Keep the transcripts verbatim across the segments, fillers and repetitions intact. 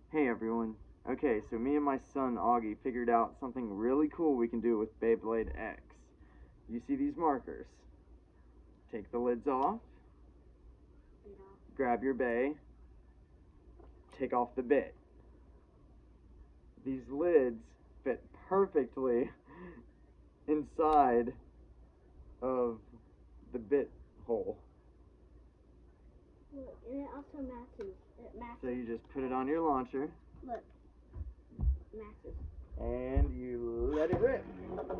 Hey everyone. Okay, so me and my son Augie figured out something really cool we can do with Beyblade X. You see these markers? Take the lids off, Yeah. grab your bay, take off the bit. These lids fit perfectly inside of the bit hole. Look, and it also matches. It matches. So you just put it on your launcher. Look. Matches. And you let it rip.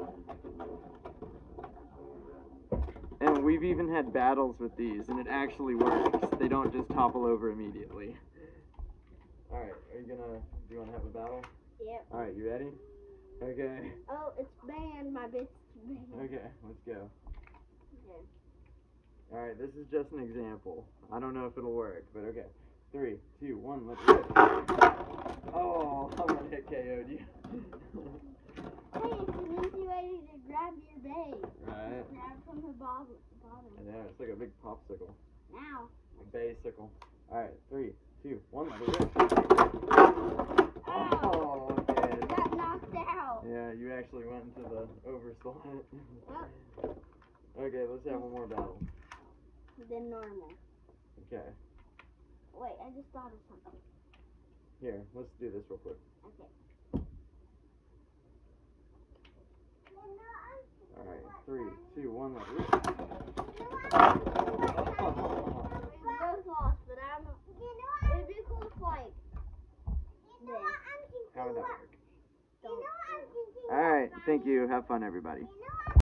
And we've even had battles with these, and it actually works. They don't just topple over immediately. Alright, are you gonna, do you wanna have a battle? Yep. Alright, you ready? Okay. Oh, it's banned. My bit's banned. Okay, let's go. Okay. Alright, this is just an example. I don't know if it'll work, but okay. Three, two, one, let's rip. Oh, I'm gonna hit K O'd you. Hey, it's an easy way to grab your bay. Right. Grab from the bottom. I know, it's like a big popsicle. Now. A baysicle. Alright, three, two, one, let it rip. Oh, okay. you got knocked out. Yeah, you actually went into the overslot. Yep. Okay, let's have one more battle. Then normal. Okay. Wait, I just thought of something. Here, let's do this real quick. Okay. Alright, three, two, one, let it rip. We both lost, but I'm. It would be cool if, like, this. How would that work? Alright, thank you. Have fun, everybody.